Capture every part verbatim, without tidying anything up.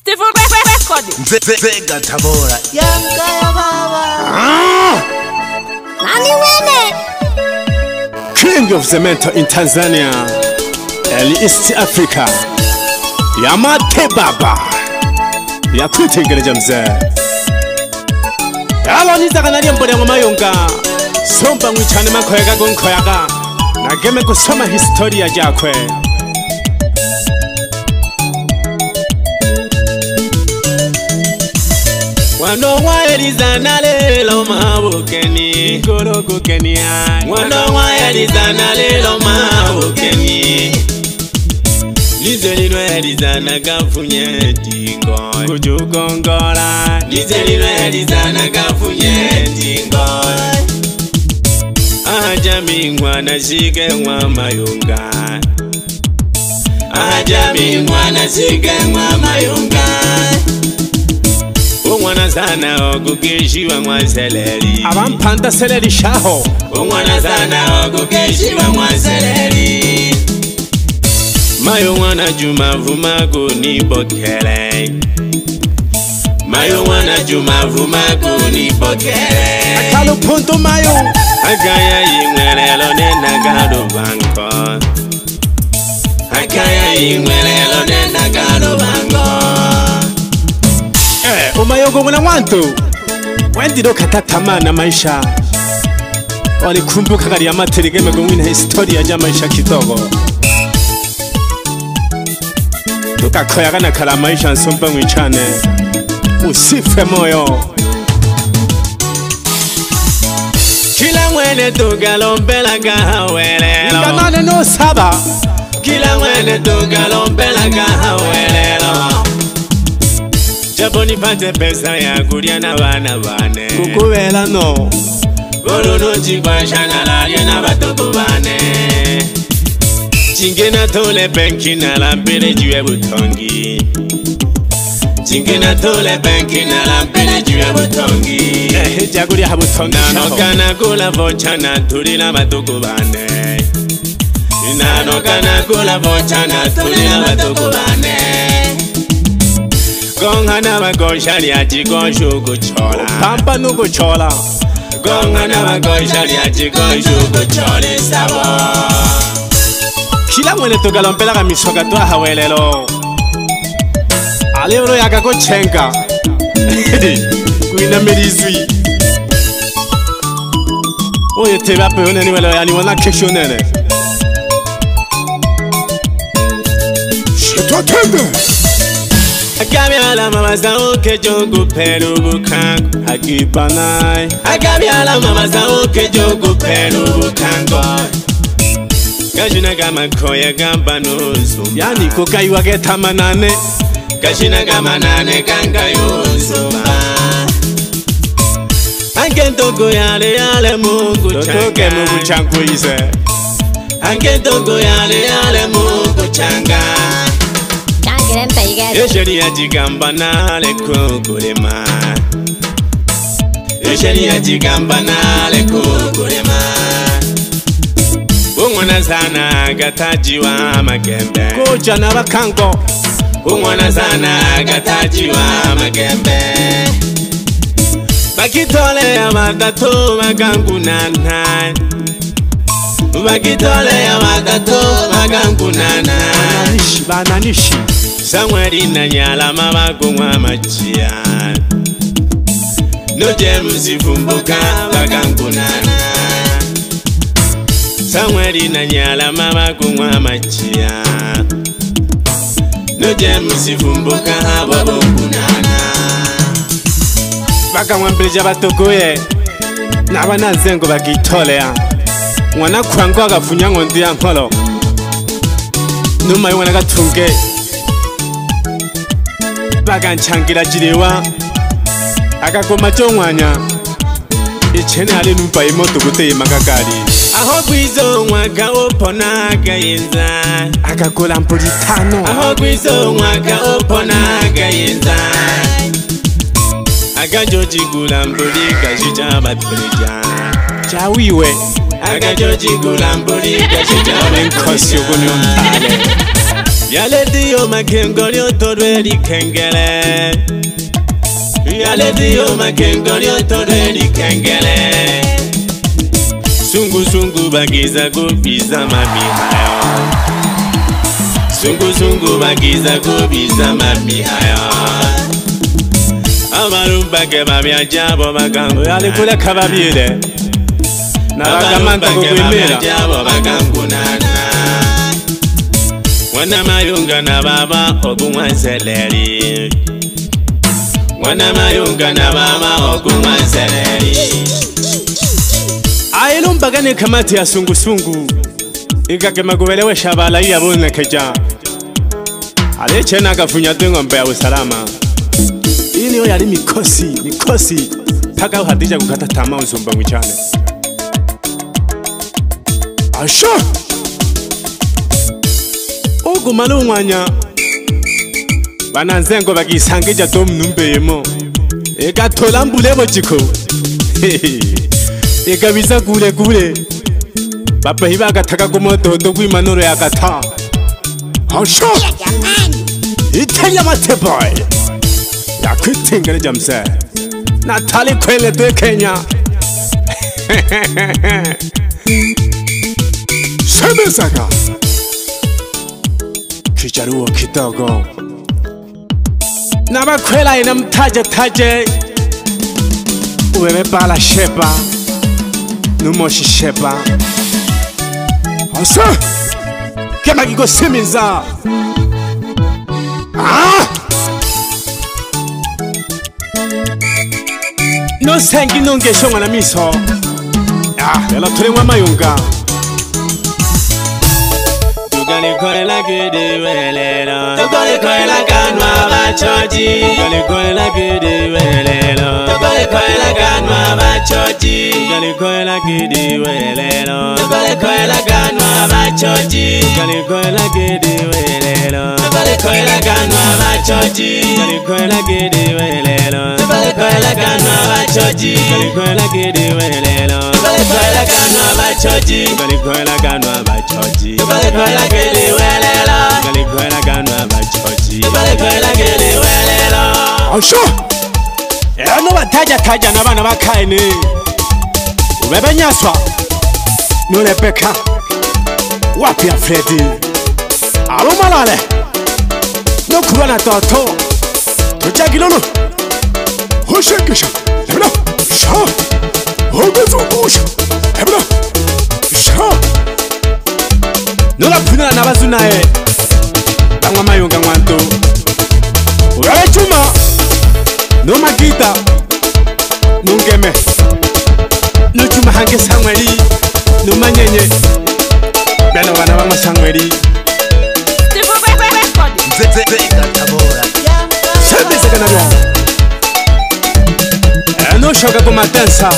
Beautiful record. Vega Tabora. Yanka ya baba. Nani wene? King of Cemento in Tanzania and East Africa. Yamate Baba. Yakutengereja mzee. Alo nitaka nali mbole ngoma yonga. Somba ngwichane makoyaga gonkoyaga. Nageme kusoma historia yakwe. Wano wa Elizana lelo mabukeni Korogo Kenya. Wano wa Elizana lelo mabukeni Lizelino Elizana gafunye tingo Kujugongola. Lizelino Elizana gafunye tingo Ajami mwana shige mwa mayunga. Ajami mwana shige mwa mayunga. Umwana sana okukishiwa mwa seleri. Abampanda seleri shaho. Umwana sana okukishiwa mwa seleri. Mayo mwana Juma vuma kuni bokele. Mayo mwana Juma vuma kuni bokele. Akalu punto mayo. Akaya yingwelelo nena gado banko. Akaya yingwelelo nena gado banko. Eh, umayogo mwana wantu. Wendi do katatama na maisha. Walikumbuka gari ya materigeme gomwina historia ya maisha kidogo. Tukakoyaga na kala maisha nsomba mwichane. Usife moyo. Kila mwene tugalombela gahawelelo. Kanane no saba. Kila mwene tugalombela gahawelelo. Japo nipate pesa ya kulia na bana bane. Kukubela no. Gorono chingwasha na lalia na batoko bane. Chingena tole benki na lampele juwe butongi. Chingena tole benki na lampele juwe butongi. Eh, jagulia habutongi shaho. Nano kana kula vocha na tuli na batoko bane. Nano kana kula vocha na tuli na batoko bane. Gonga na bagosha lya chikosho kuchola. Pampa nuko chola. Gonga na bagosha lya chikosho kuchola sabo. Kila mwene tugalombela ga mishoka twa hawelelo. Alero yaka ko chenga. Kuina merizwi. Oye tebe ape yone ni welo yani wana kesho nene. Shitwa tende. Akabyala mama zawo kejogo pelu bukango. Akibanai. Akabyala mama zawo kejogo pelu bukango. Kajuna gama koya gamba nozo. Yani kokai wage tamanane. Kajuna gama nane kanga yozo. Angento goyale yale mungu changa. Totoke mungu changu ise. Angento goyale yale mungu changa. Esheri ya jigamba nale kukulema. Esheri ya jigamba nale kukulema. Umwana sana gatajiwa magembe. Koja na bakango. Umwana sana gatajiwa magembe. Bakitole ya matatu magangu nana. Bakitole ya matatu magangu nana. Bananishi, bananishi. Samweri na nyala mabago mwa machia. No jemusi fumbuka bagangu nana. Samweri na nyala mabago mwa machia. No jemusi fumbuka babangu nana. Baka mwambeleja batokoye. Naba nazengo bagitole ya. Mwana kwangu agafunya ngondi ya nkolo. Numa ywana gatunge. Baka nchangira jirewa. Akakoma chomwanya. Ichene hali numpa imoto guteye magagari. Aho gwizo mwaka opona gayenza. Akakola mpulitano. Aho gwizo mwaka opona gayenza. Agajoji gula mbuli gajija batulija. Chawiwe. Agajoji gula mbuli gajija batulija. Nkosi yogo nyontale. Yale dio makengolio toredi kengele. Yale dio makengolio toredi kengele. Sungu sungu bagiza kubiza mami hayo. Sungu sungu bagiza kubiza mami hayo. Amarumba ke mami ajabo magangu. Yale kule kababile. Nabagamanta kukwimira. Ajabo magangu nana. Wana mayunga na baba ogumwanseleri. Wana mayunga na baba ogumwanseleri. Ailo mbagane kamati ya sungu sungu. Ika kema kubelewe shabala iya bune keja. Ale chena kafunya tungo mbe ya usalama. Ini yo yali mikosi, mikosi. Paka uhadija kukata tama usumba mwichane. Asha! Ogu malu mwanya. Bananzengo bagi sangija dom numbe yemo. Eka tola mbulebo jiko. Eka visa kule kule. Bapa hiba akataka kumoto ndogwi manoro ya kata. Asha! Itenya mate boy. Ya kutingere jamse. Natali kwele de Kenya. Semesaka. Kijaruo kidogo. Naba kwela ina mtaje taje. Uwewe bala shepa. Numoshi shepa. Asa. Kema gigo simiza. Ah! No sengi nonge shonga na miso. Ah, yala tole mwa mayunga. Tugali kore la gede welelo. Tugali kore la kanwa bachoji. Tugali kore la gede welelo. Tugali kore la kanwa bachoji. Tugali kore la gede welelo. Tugali kore la kanwa bachoji. Tugali kore la gede welelo. Tugali kore la kanwa bachoji. Tugali kore la gede welelo. Tugali kore la kanwa bachoji. Tugali kore la gede welelo. Tugali kore la kanwa bachoji. Tugali kore la kanwa bachoji. Tugali kore la gede welelo. Tugali kore la kanwa bachoji. Tugali kore la gede welelo. Asha! Eno bataja taja na bana bakaine. Ubebe nyaswa. Nule beka. Wapi ya Freddy? Alo malale. No kubana toto. Tujagilono. Hoshekisha. Hebla. Sha. Hogezungusha. Hebla. Sha. Nula puna na bazunae. Bangwa mayunga mwanto. Urawe chuma. No magita. Nungeme. No chuma hange sangweli. No manyenye. Beno wana wangu sangweli. Zega Tabora. Sembe sega na bia. Eno shoga kwa matensa.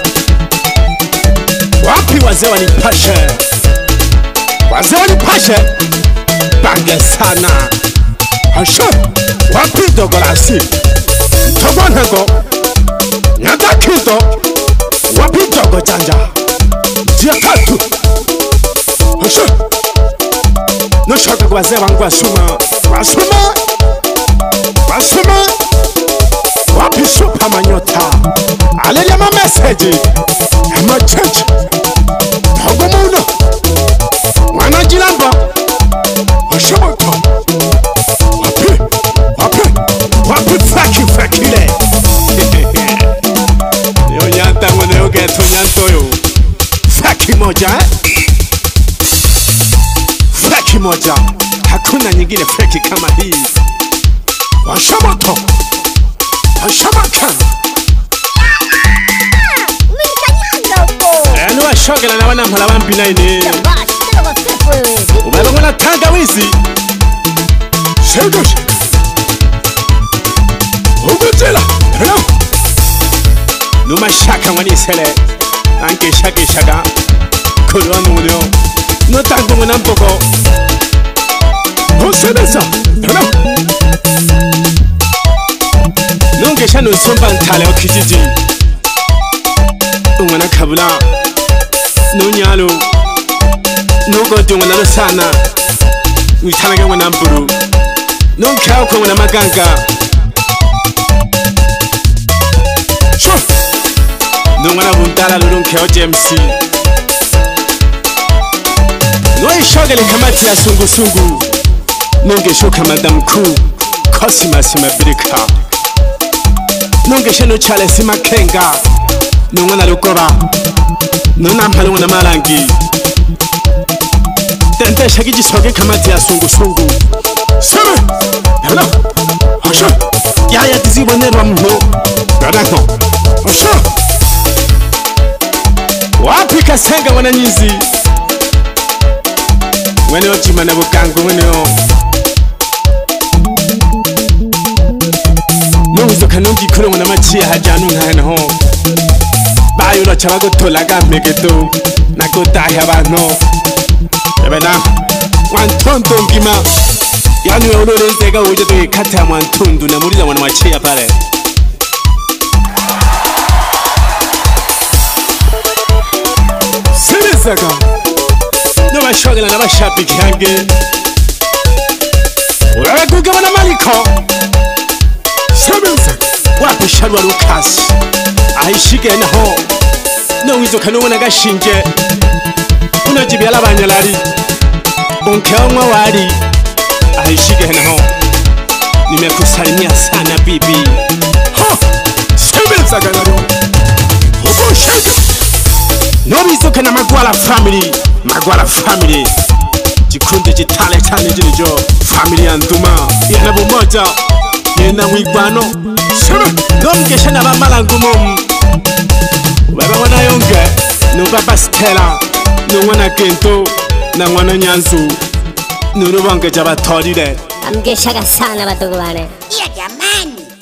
Wapi wazee wanipashe. Wazee wanipashe. Bange sana. Asha. Wapi dogo lasi. Togonego. Nyata kito. Wapi dogo janja. Jia tatu. Asha. No shoga kwa wazee wangu wasuma. Wasuma. Wasuma. Wapi super manyota. Alelia ma message. Ema change. Togo muno. Wana jilamba. Ashamoto. Wapi. Wapi. Wapi faki faki le. Yo nyanta mwene yo geto nyanto yo. Faki moja eh. Faki moja. Hakuna nyingine feki kama hii. Washamoto. Washamaka. Eno washogela na wana mpala wampi na ini. Ubeba mwana tanga wizi. Shegosh. Ugutela. Hello. Numa shaka wani sele. Anke shaki shaka. Kulwanu ulio. No tango mwana mpoko. Osedesa. Hello. Nunge shano nsomba ntale okijiji. Umwana kabula. Nunyalo. Nugo dunga na sana. witanaga mwana mburu nonkao kwa mwana maganga sho nongwana bundala lulunkeo James noishogele kamati ya sungusungu nongeshoka madam ku Cosmas Mabirika nongeshe no Charles Makenga nongwana lukoba nona mpalo na malangi tente shagiji soge kamati ya sungusungu sebe yana asha ya ya tizi bonerwa mho danako asha wapi Kasenga wana nyizi wene ochima na bukangu wene o nuzo kanungi kulo wana machia hajanu ngana ho bayo la chabago tolaga megeto nakotahi abantu ebena wantonto ngima yani wewe ulolenzeka uje to ikata ya mwantundu na muliza wana machia pale Saka no bashogela na bashabiki yange wewe kugabana maliko sebenza wapi shalwa Lucas ahishike naho no wizo kanubona gashinje unajibya labanyalari onkeomwa wali ahishike naho nimekusalimia sana bibi ha sebenza kanaro uko shaka nobizoka na Magwala family Magwala family jikundi jitale tane jinijo family ya nduma yana bumoja yana wigwano sebe nomgesha na bamalangu mum baba wana yonge no baba Stella no wana Kento na wana Nyanzu no rubange jabatorire amgeshaga sana batugu bane iya jamani